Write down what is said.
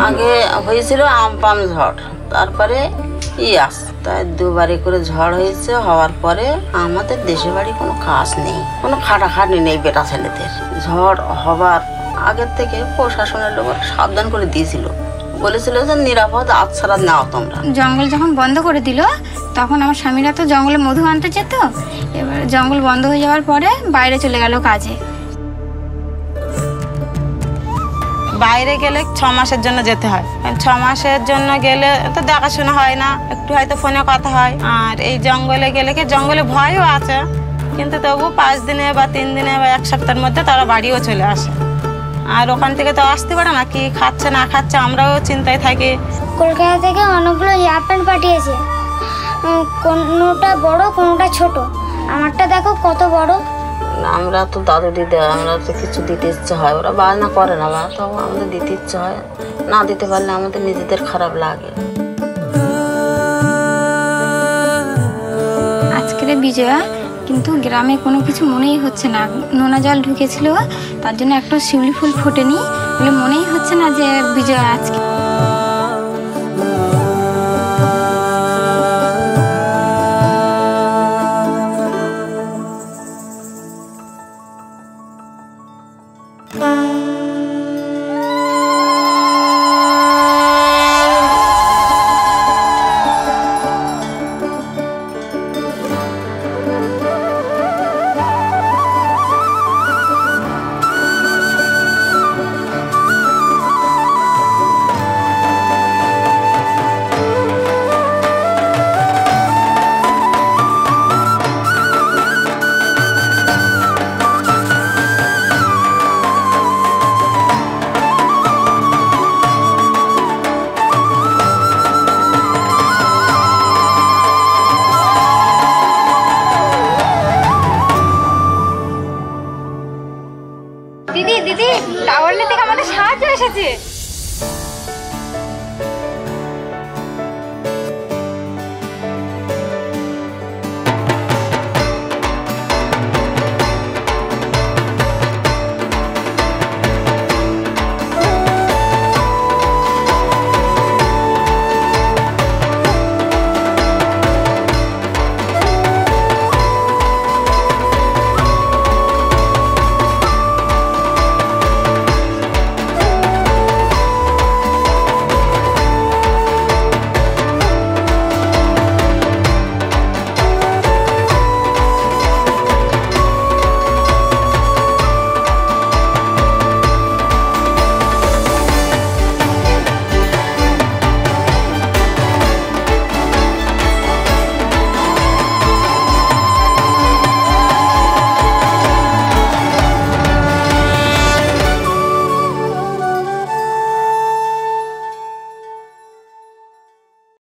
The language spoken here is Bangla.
আগে হয়েছিল আমপাম ঝড়, তারপরে ইয়াস, তাই দুবারে করে ঝড় হয়েছে। হওয়ার পরে আমাদের দেশে বাড়ি কোনো কাজ নেই, কোনো খাটাখাটি নেই বেটা ছেলেদের। ঝড় হবার আগের থেকে প্রশাসনের লোক সাবধান করে দিয়েছিল, বলেছিল যে নিরাপদ আচ্ছাড়া নাও তোমরা। জঙ্গল যখন বন্ধ করে দিল তখন আমার স্বামীরা তো জঙ্গলে মধু আনতে যেত। এবার জঙ্গল বন্ধ হয়ে যাওয়ার পরে বাইরে চলে গেল কাজে। বাইরে গেলে 6 মাসের জন্য যেতে হয়। 6 মাসের জন্য গেলে তো দেখাশোনা হয় না, একটু হয়তো ফোনে কথা হয়। আর এই জঙ্গলে গেলে কি জঙ্গলে ভয়ও আছে, কিন্তু তবু 5 দিনে বা 3 দিনে বা 1 সপ্তাহের মধ্যে তারা বাড়িও চলে আসে। আর ওখান থেকে তো আসতে পারে না, কি খাচ্ছে না খাচ্ছে আমরাও চিন্তায় থাকি। কলকাতা থেকে অনেকগুলো হাফ প্যান্ট পাঠিয়েছে, কোনোটা বড় কোনোটা ছোট। আমারটা দেখো কত বড়। আমরা তো দাদু দিদি, আমরা তো কিছু দিতে ইচ্ছে হয়, ওরা বায়না করে না, তো আমাদের দিতে ইচ্ছে হয়, না দিতে পারলে আমাদের নিজেদের খারাপ লাগে। আজকের বিজয়া কিন্তু গ্রামে কোনো কিছু মনেই হচ্ছে না। নোনা জল ঢুকেছিল, তার জন্য একটা শিউলি ফুল ফোটেনি বলে মনেই হচ্ছে না যে বিজয়া আজকে। দিদি দিদি, টাওয়ার থেকে আমাদের সাহায্য এসেছে।